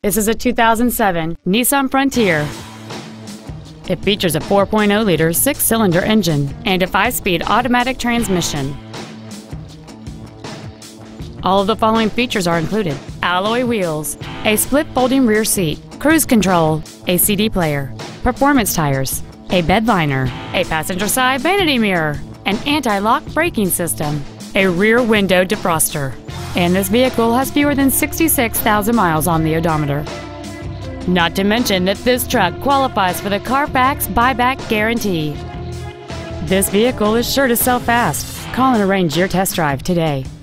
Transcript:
This is a 2007 Nissan Frontier. It features a 4.0-liter six-cylinder engine and a 5-speed automatic transmission. All of the following features are included: alloy wheels, a split folding rear seat, cruise control, a CD player, performance tires, a bed liner, a passenger side vanity mirror, an anti-lock braking system, a rear window defroster, and this vehicle has fewer than 66,000 miles on the odometer. Not to mention that this truck qualifies for the Carfax buyback guarantee. This vehicle is sure to sell fast. Call and arrange your test drive today.